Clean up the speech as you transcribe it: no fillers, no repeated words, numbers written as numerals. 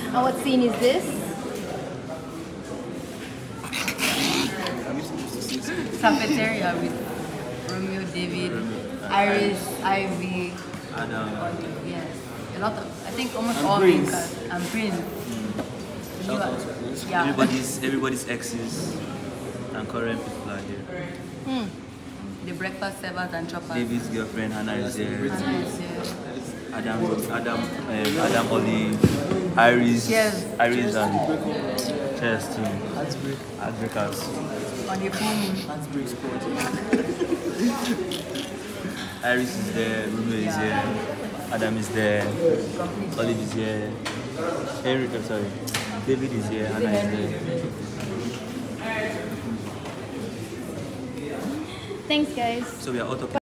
And what scene is this? Cafeteria with Romeo David, Iris, Ivy, Adam. yes, a lot of, I think almost all Prince. main cast, and Prince. Shout out to Prince. Yeah. Everybody's exes and current people are here. The breakfast servers and choppers. David's girlfriend Hannah is there. Hannah is here. Adam Olive, Iris, Yes. Iris and Chess too. Heartbreak. Heartbreakers. On the phone. Heartbreak squad. Iris is there, Romeo is here, Adam is there, Olive is here, David is here, Hannah is there. Thanks, guys. So we are out of